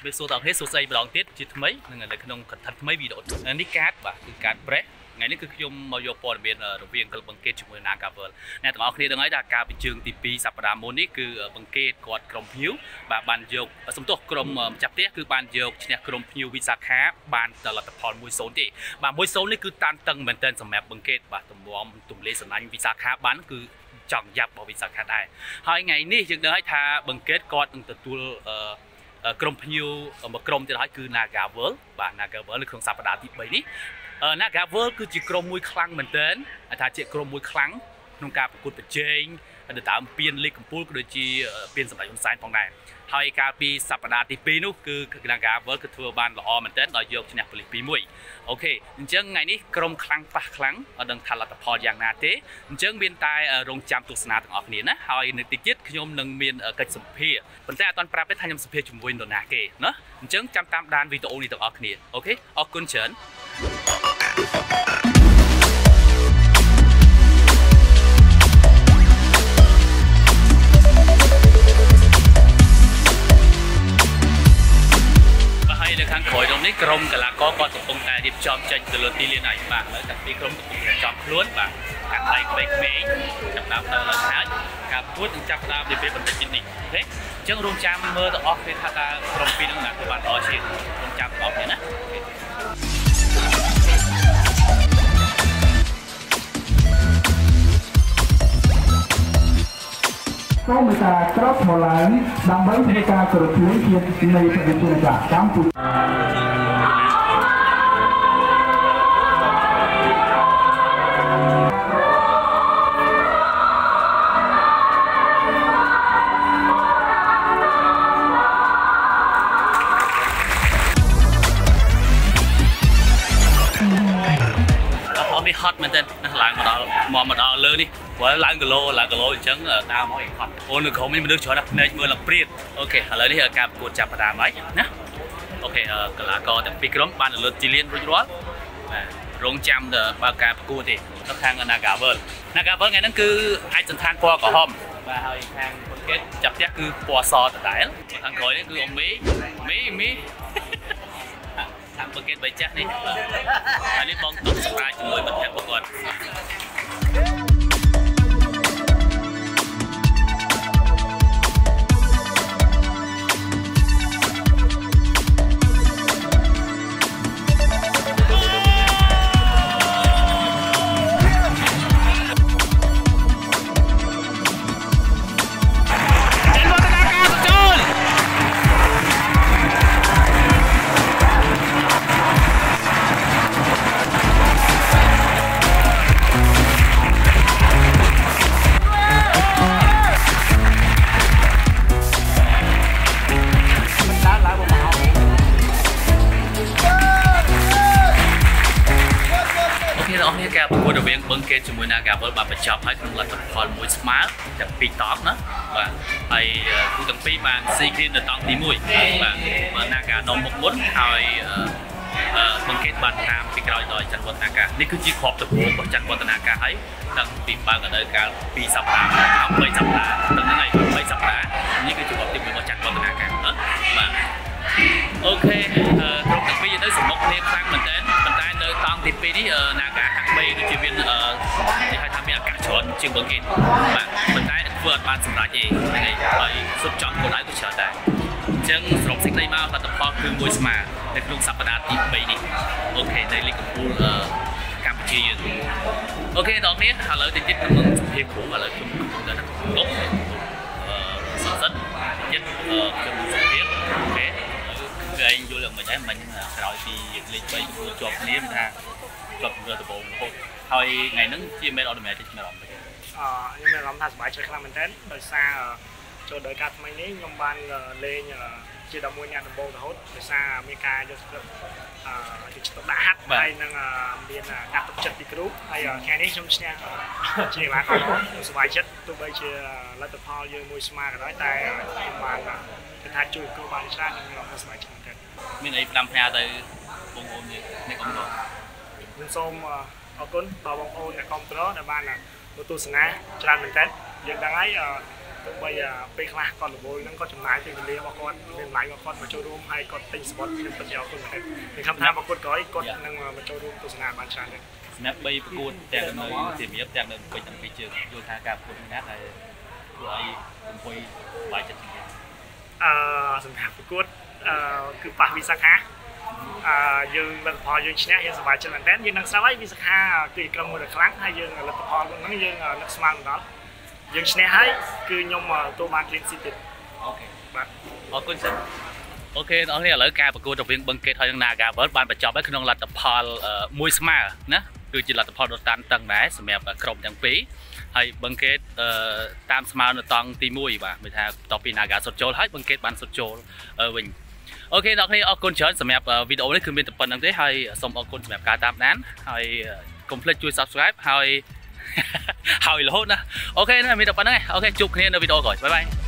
ជំរាបសួរដល់អ្នកសួស្ដីម្ដងទៀតជាថ្មីនឹងនៅក្នុងកថាថ្មីវីដេអូនេះកាតបាទគឺកាតប្រេសថ្ងៃនេះគឺខ្ញុំមកយកព័ត៌មានរវាងក្លឹបបង្កេតជាមួយ Nagaworld អ្នកទាំងអស់គ្នាដឹងហើយថាការបញ្ជើញទី2សប្តាហ៍មុននេះគឺបង្កេតគាត់ក្រុមភ្ញៀវបាទបានយកសំទោសក្រុមម្ចាស់ផ្ទះគឺបានយកឈ្នះក្រុមភ្ញៀវវិសាខាបានលទ្ធផល 1-0 ទេបាទ 1-0 នេះគឺតានតឹងមែនទែនសម្រាប់បង្កេតបាទទំលេសំណាញ់វិសាខាបានគឺចង់យ៉ាប់របស់វិសាខាដែរហើយថ្ងៃនេះយើងដឹងហើយថាបង្កេតគាត់នឹងទទួលក្រុមភ្ញៀវមួយក្រុមទៀតហើយគឺ Nagaworld បាទ Nagaworld នៅក្នុងសប្តាហ៍ទី3នេះ Nagaworld គឺជាក្រុមមួយខ្លាំងមែនទែនថាជាក្រុមមួយខ្លាំងក្នុងការប្រកួតប្រជែងទៅតាមពានលីកកំពូលក៏ដូចជាពានសម្ដេចហ៊ុនសែនផងដែរហើយកាលពីសប្តាហ៍ទី2នោះគឺ Nagaworld គឺធ្វើបានល្អមែនទែនដោយយកឈ្នះប៉ូលីស 2-1 អូខេអញ្ចឹងថ្ងៃនេះក្រុមខ្លាំងប៉ះខ្លាំងអត់ដឹងថាលទ្ធផលយ៉ាងណាទេអញ្ចឹងមានតែរងចាំទស្សនាទាំងអស់គ្នាណាហើយនៅទីទៀតខ្ញុំនឹងមានកិច្ចសម្ភាសប៉ុន្តែអត់ទាន់ប្រាប់ទេថាខ្ញុំសម្ភាសជាមួយនរណាគេណាអញ្ចឹងចាំតាមដានវីដេអូនេះទាំងអស់គ្នាអូខេអរគុណច្រើនខាងក្រោយក្នុងនេះក្រុមកីឡាករគាត់កំពុងតែរៀបចំចេញទៅលើទីលានហើយបាទហើយតែពីក្រុមកំពុងរៀបចំខ្លួនបាទកាត់ដៃក្មេងៗចាប់ដើមទៅឡើងហើយការពួតនឹងចាប់ដើមពីពេលបន្តិចទៀតនេះអូខេអញ្ចឹងរងចាំមើលទាំងអស់គ្នាថាតើក្រុមពីរនឹងណាធ្វើបានល្អជាងរងចាំទាំងអស់គ្នាណាសូមមេត្តាក្រោកមកឡើងដើម្បីធ្វើការគោរពលាជាតិនៃប្រជាជនកម្ពុជាហត់មែនទេឡើងមកដល់លើនេះព្រោះឡើងគីឡូអញ្ចឹងដើរមកឯងហត់អូននៅក្រុមនេះមនុស្សច្រើនណាស់ភ្នែកមើលឡើងព្រាតអូខេឥឡូវនេះការប្រកួតចាប់ផ្ដើមហើយណាអូខេកីឡាករទាំងពីរក្រុមបានលើទីលានរួចរាល់បាទរងចាំបើការប្រកួតទេនៅខាង Nagaworld ថ្ងៃហ្នឹងគឺអាចសន្តានពណ៌ក្រហមបាទហើយខាងបង្កេតចាប់ផ្ទះគឺពណ៌សដដែលខាងក្រោយនេះគឺអ៊ំមីខាងបង្កេតបីចាស់នេះហើយនេះបងទុកសម្រាប់ជាមួយមិត្តភក្តិរបស់គាត់ការប្រកួតរវាងបង្កេតជាមួយ Nagaworld បានបញ្ចប់ហើយក្នុងលទ្ធផល1ស្មើទាំង2តង់ណាបាទហើយគូទាំងពីរបានស៊ីគ្នានៅតង់ទី1បាទ Naga នាំមុខមុនហើយបង្កេតបានតាមពីក្រោយដោយច័ន្ទវឌ្ឍនាការនេះគឺជាគ្រាប់ដំបូងរបស់ច័ន្ទវឌ្ឍនាការហើយតាំងពីបើកនៅកាល2សប្តាហ៍3សប្តាហ៍ទាំងហ្នឹងហើយ3សប្តាហ៍នេះគឺជាគ្រាប់ទី1របស់ច័ន្ទវឌ្ឍនាការបាទអូខេក្រុមទាំងពីរទៅសម្មុខគ្នាខ្លាំងមែនតើប៉ុន្តែនៅតង់ទី2នេះ Naga ហាក់បីដូចជាមានគេហៅថាមានអាកាសច្រើនជាងបង្កេតបាទប៉ុន្តែធ្វើអត់បានសម្រេចទេហ្នឹងហើយសុទ្ធចង់គោលដៅក៏ច្រើនដែរអញ្ចឹងសរុបសេចក្តីមកលទ្ធផលគឺ1ស្មើនៅក្នុងសប្តាហ៍ទី3នេះអូខេនៅលីកកំពូលកម្ពុជាយើងអូខេដល់នេះឥឡូវតិចទៀតខ្ញុំនឹងសម្ភាសគ្រូឥឡូវខ្ញុំទៅដល់ក្រុមសន្តិចិត្តខ្ញុំសម្ភាសអូខេគឺឯងយល់យ៉ាងម៉េចដែរមិញក្រោយពីលេខ3ទទួលជាប់គ្នាថាជាប់ជំរឿដំបូងរហូតហើយថ្ងៃហ្នឹងជាមែនអត់មែនទេខ្ញុំមានអារម្មណ៍ខ្ញុំមានអារម្មណ៍ថាសប្បាយចិត្តខ្លាំងមែនទែនដោយសារចូលដល់ការថ្មីនេះខ្ញុំបានលេងជា11អ្នកដំបូងរហូតដោយសារមានការយកស្គ្រីបយកចិត្តដាក់ហាត់ហើយនឹងមានការទុកចិត្តពីគ្រូហើយថ្ងៃនេះខ្ញុំឈ្នះជាកីឡាករខ្ញុំសប្បាយចិត្តទោះបីជាលទ្ធផលយើង1ស្មើក៏ដោយតែខ្ញុំបានគេថាជួយគ្រូបានច្រើនខ្ញុំសប្បាយចិត្តមែនទែនមានអីផ្ដាំផ្ញើទៅបងប្អូនអ្នកកំដរខ្ញុំសូមអរគុណដល់បងប្អូនអ្នកគាំទ្រដែលបានទស្សនាច្រើនមែនទែនយើងដឹងហើយទោះបីពេលខ្លះគាត់រវល់ហ្នឹងគាត់ចំណាយពេលវេលារបស់គាត់មានឡាយរបស់គាត់មកចូលរួមហើយគាត់ទិញស្បត់ខ្ញុំពិតជាអរគុណមែនទែនខ្ញុំថាប្រកួតក្រោយគាត់នឹងមកចូលរួមទស្សនាបានច្រើនដែរសម្រាប់3ប្រកួតទាំងនៅជារៀបទាំងនៅពេញទាំងពីរជើងយល់ថាការប្រកួតនេះណាហើយធ្វើឲ្យកំពុយបាយចិត្តជាងសម្រាប់ប្រកួតគឺប៉ះវិសាខាយើងលទ្ធផលយើងឈ្នះយើងសប្បាយចិត្តមែនទែនយើងនឹងស្រាប់ហើយវិសាខាគឺក្រុមមួយដ៏ខ្លាំងហើយយើងលទ្ធផលហ្នឹងយើងនឹកស្មានដល់យើងឈ្នះហើយគឺខ្ញុំទទួលបាន clean sheet ទៀតអូខេបាទអរគុណសិនអូខេបងប្អូនឥឡូវការប្រកួតរវាងបឹងកេតហើយនិង Nagaworld បានបញ្ចប់ហើយក្នុងលទ្ធផល1ស្មើណាគឺជាលទ្ធផលដ៏តានតឹងដែរសម្រាប់ក្រុមទាំងពីរហើយបឹងកេតតាមស្មើនៅតង់ទី1បាទមានថាបន្ទាប់ពី Naga សុតចូលហើយបឹងកេតបានសុតចូលវិញអូខេអ្នកនេះអរគុណច្រើនសម្រាប់វីដេអូនេះគឺមានតែប៉ុណ្្នឹងទេហើយសូមអរគុណសម្រាប់ការតាមដានហើយកុំភ្លេចជួយ Subscribe ហើយរហូតណាអូខេមានតែប៉ុណ្្នឹងឯងអូខេជួបគ្នានៅវីដេអូក្រោយបាយបាយ